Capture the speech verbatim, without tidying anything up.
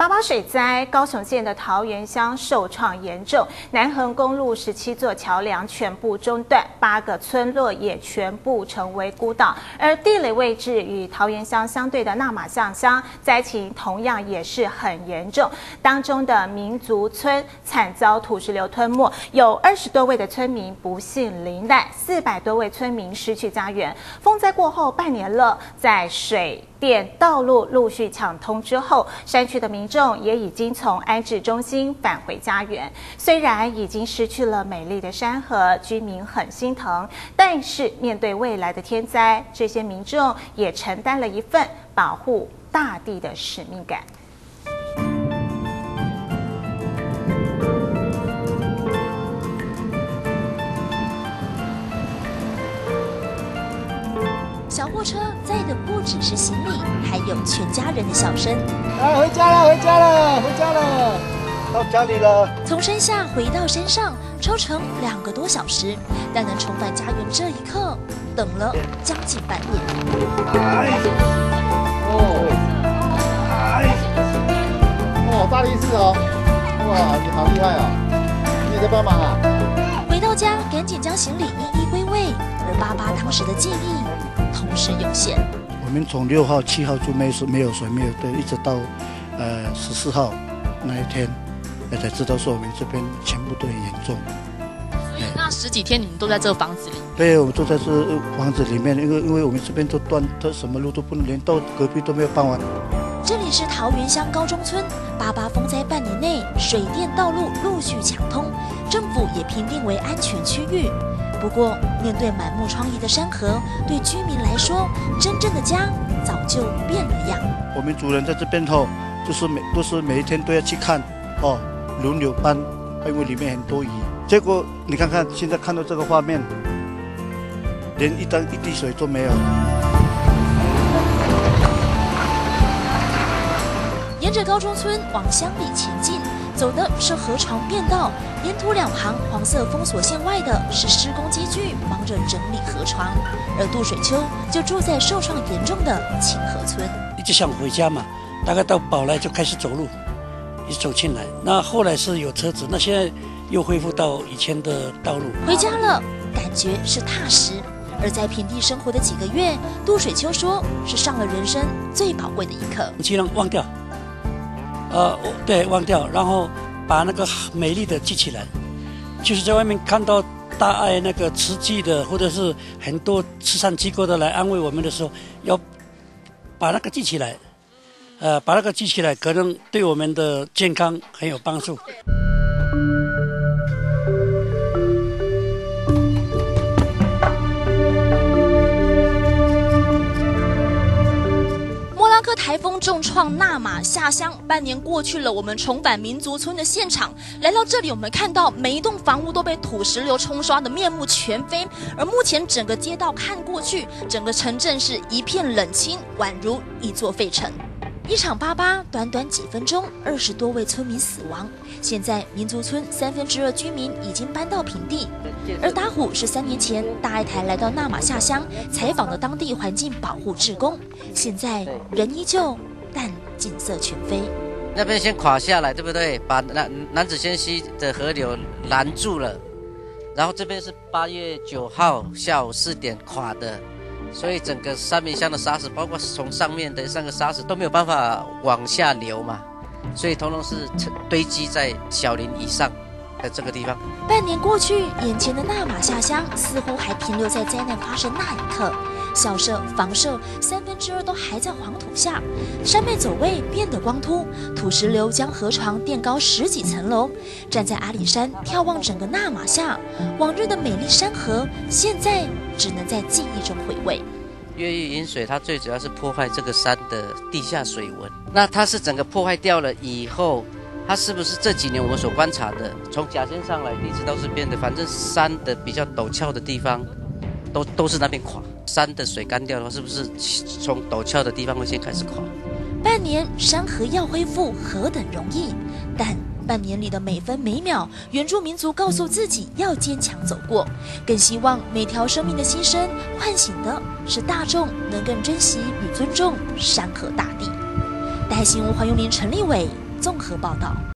八八水灾，高雄县的桃园乡受创严重，南横公路十七座桥梁全部中断，八个村落也全部成为孤岛。而地理位置与桃园乡相对的纳马巷乡，灾情同样也是很严重。当中的民族村惨遭土石流吞没，有二十多位的村民不幸罹难，四百多位村民失去家园。风灾过后半年了，在水电道路陆续抢通之后，山区的民众也已经从安置中心返回家园。虽然已经失去了美丽的山河，居民很心疼，但是面对未来的天灾，这些民众也承担了一份保护大地的使命感。 小货车载的不只是行李，还有全家人的笑声。 啊，回家了，回家了，回家了，到家里了。从山下回到山上，车程两个多小时，但能重返家园这一刻，等了将近半年。 哎，哦，哎，哦，大力士哦，哇，你好厉害啊！你也在帮忙啊？ 回到家，赶紧将行李一一归位，而爸爸当时的记忆。同时涌现。 我们从六号、七号就没水、没有水、没有对，一直到呃十四号那一天，才知道说我们这边全部都很严重。 所以那十几天你们都在这个房子里？ 对，我们都在这房子里面，因为因为我们这边都断，都什么路都不能，连到隔壁都没有办法。 这里是桃园乡高中村，八八风灾半年内，水电道路陆续抢通，政府也评定为安全区域。不过，面对满目疮痍的山河，对居民来说，真正的家早就变了样。 我们主人在这边后，就是每都是每一天都要去看哦，轮流搬，因为里面很多鱼。结果你看看，现在看到这个画面，连一滴一滴水都没有。 沿着高中村往乡里前进。走的是河床便道，沿途两旁黄色封锁线外的是施工机具，忙着整理河床。而杜水秋就住在受创严重的清河村。 一直想回家嘛，大概到宝来就开始走路，一直走进来。那后来是有车子，那现在又恢复到以前的道路。 回家了，感觉是踏实。而在平地生活的几个月，杜水秋说是上了人生最宝贵的一课。 尽量忘掉。呃，对，忘掉，然后把那个美丽的记起来，就是在外面看到大爱那个慈济的，或者是很多慈善机构的来安慰我们的时候，要把那个记起来，呃，把那个记起来，可能对我们的健康很有帮助。 台风重创纳马下乡，半年过去了，我们重返民族村的现场。来到这里，我们看到每一栋房屋都被土石流冲刷的面目全非，而目前整个街道看过去，整个城镇是一片冷清，宛如一座废城。一场八八，短短几分钟，二十多位村民死亡。现在民族村三分之二居民已经搬到平地，而打虎是三年前大爱台来到纳马下乡采访的当地环境保护志工，现在人依旧，但景色全非。 那边先垮下来，对不对？把南南子仙溪的河流拦住了，然后这边是八月九号下午四点垮的。所以整个三民乡的沙石，包括从上面的三个沙石都没有办法往下流嘛，所以统统是堆积在小林以上的这个地方。 半年过去，眼前的纳马下乡似乎还停留在灾难发生那一刻，校舍、房舍三分之二都还在黄土下，山脉走位变得光秃，土石流将河床垫高十几层楼。站在阿里山眺望整个纳马下，往日的美丽山河，现在只能在记忆中回味。 越狱引水，它最主要是破坏这个山的地下水文。那它是整个破坏掉了以后，它是不是这几年我们所观察的，从甲仙上来一直到这边的，反正山的比较陡峭的地方，都都是那边垮。山的水干掉的话，是不是从陡峭的地方会先开始垮？ 半年山河要恢复何等容易，但半年里的每分每秒，原住民族告诉自己要坚强走过，更希望每条生命的牺牲唤醒的是大众能更珍惜与尊重山河大地。带新闻黄永林、陈立伟综合报道。